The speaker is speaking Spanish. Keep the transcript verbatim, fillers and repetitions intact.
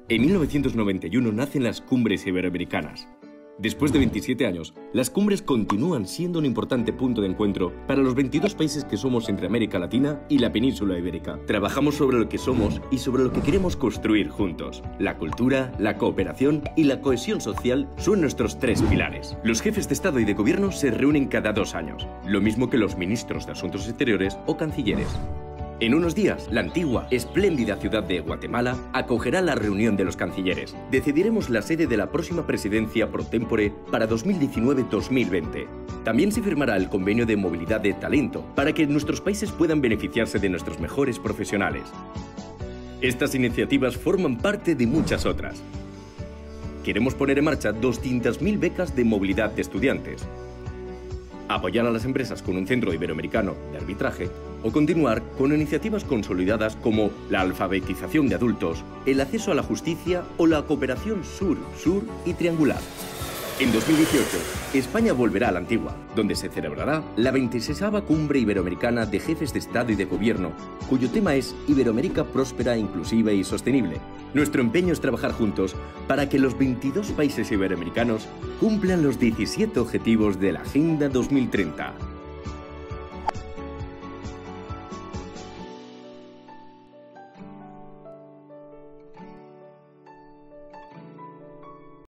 En mil novecientos noventa y uno nacen las Cumbres Iberoamericanas. Después de veintisiete años, las cumbres continúan siendo un importante punto de encuentro para los veintidós países que somos entre América Latina y la península ibérica. Trabajamos sobre lo que somos y sobre lo que queremos construir juntos. La cultura, la cooperación y la cohesión social son nuestros tres pilares. Los jefes de Estado y de Gobierno se reúnen cada dos años, lo mismo que los ministros de Asuntos Exteriores o cancilleres. En unos días, la antigua, espléndida ciudad de Guatemala acogerá la reunión de los cancilleres. Decidiremos la sede de la próxima presidencia pro tempore para dos mil diecinueve a dos mil veinte. También se firmará el convenio de movilidad de talento para que nuestros países puedan beneficiarse de nuestros mejores profesionales. Estas iniciativas forman parte de muchas otras. Queremos poner en marcha doscientas mil becas de movilidad de estudiantes, apoyar a las empresas con un centro iberoamericano de arbitraje o continuar con iniciativas consolidadas como la alfabetización de adultos, el acceso a la justicia o la cooperación sur-sur y triangular. En dos mil dieciocho, España volverá a la antigua, donde se celebrará la veintiséisava Cumbre Iberoamericana de Jefes de Estado y de Gobierno, cuyo tema es Iberoamérica próspera, inclusiva y sostenible. Nuestro empeño es trabajar juntos para que los veintidós países iberoamericanos cumplan los diecisiete objetivos de la Agenda dos mil treinta.